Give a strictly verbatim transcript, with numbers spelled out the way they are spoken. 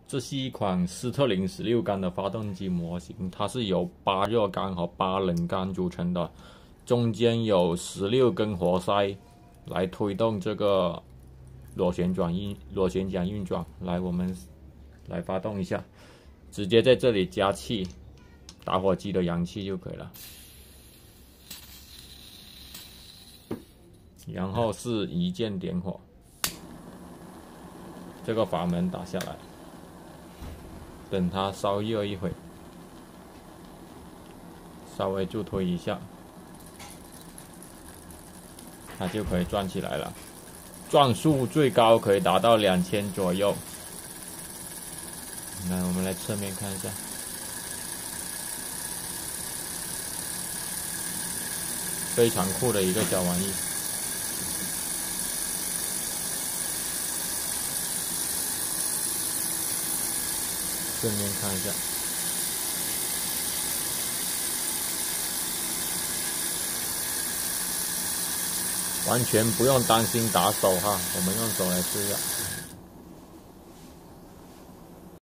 这是一款斯特林十六缸的发动机模型，它是由八热缸和八冷缸组成的，中间有十六根活塞来推动这个螺旋转运螺旋桨运转。来，我们来发动一下，直接在这里加气，打火机的氧气就可以了。然后是一键点火，这个阀门打下来。 等它烧热一会，稍微助推一下，它就可以转起来了。转速最高可以达到两千左右。来，我们来侧面看一下，非常酷的一个小玩意。 正面看一下，完全不用担心打手哈，我们用手来试一下。